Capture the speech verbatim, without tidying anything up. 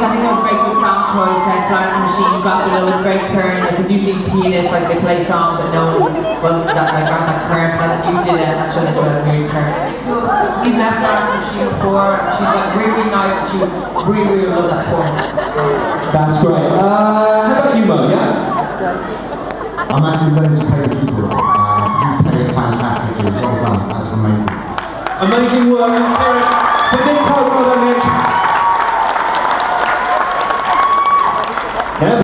I think that was a very good song choice. Uh, Florence and the Machine, got below. It's very current because usually pianists like they play songs that no one, well, that like aren't that current. That you did it. That's really good. Very current. We've met Florence and the Machine before. She's like really, really nice, and she really, really love that performance. That's great. Uh, how about you, Mo? Yeah. That's great. I'm actually learning to play the keyboard. Uh, you played it fantastically. Well done. That was amazing. Amazing work.